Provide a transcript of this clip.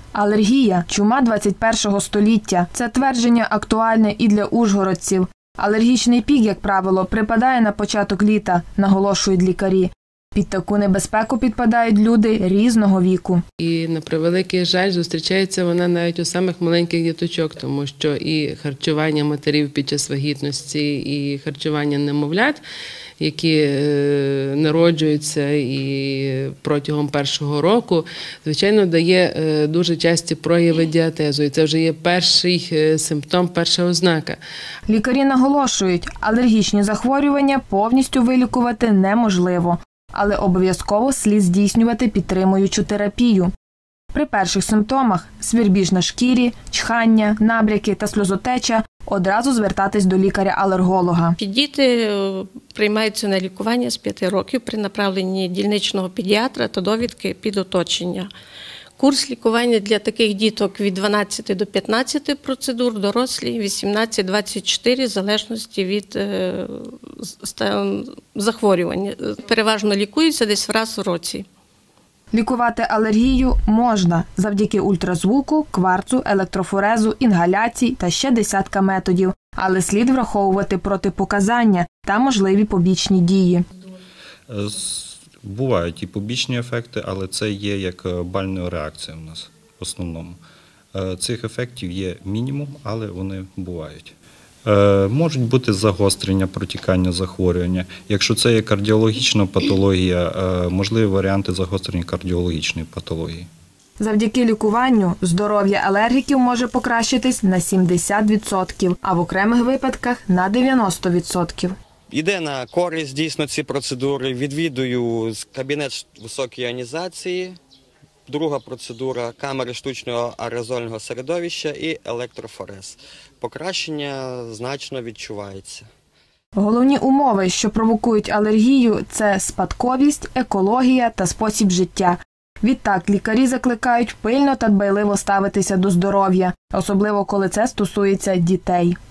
Алергія – чума 21-го століття. Це твердження актуальне і для ужгородців. Алергічний пік, як правило, припадає на початок літа, наголошують лікарі. Під таку небезпеку підпадають люди різного віку. І, на превеликий жаль, зустрічається вона навіть у самих маленьких діточок, тому що і харчування матерів під час вагітності, і харчування немовлят, які народжуються і протягом першого року, звичайно, дає дуже часті прояви діатезу. І це вже є перший симптом, перша ознака. Лікарі наголошують, алергічні захворювання повністю вилікувати неможливо, але обов'язково слід здійснювати підтримуючу терапію. При перших симптомах – свербіж на шкірі, чхання, набряки та сльозотеча – одразу звертатись до лікаря-алерголога. Діти приймаються на лікування з 5 років при направленні дільничного педіатра та довідки під оточення. Курс лікування для таких діток від 12 до 15 процедур, дорослі 18-24, в залежності від захворювання. Переважно лікуються десь раз у році. Лікувати алергію можна завдяки ультразвуку, кварцу, електрофорезу, інгаляцій та ще десятка методів. Але слід враховувати протипоказання та можливі побічні дії. Бувають і побічні ефекти, але це є як бальнеореакція у нас в основному. Цих ефектів є мінімум, але вони бувають. Можуть бути загострення, протікання захворювання. Якщо це є кардіологічна патологія, можливі варіанти загострення кардіологічної патології. Завдяки лікуванню здоров'я алергіків може покращитись на 70%, а в окремих випадках на 90%. Йде на користь дійсно ці процедури. Відвідую кабінет високої іонізації. Друга процедура – камери штучного аерозольного середовища і електрофорез. Покращення значно відчувається. Головні умови, що провокують алергію – це спадковість, екологія та спосіб життя. Відтак, лікарі закликають пильно та дбайливо ставитися до здоров'я, особливо коли це стосується дітей.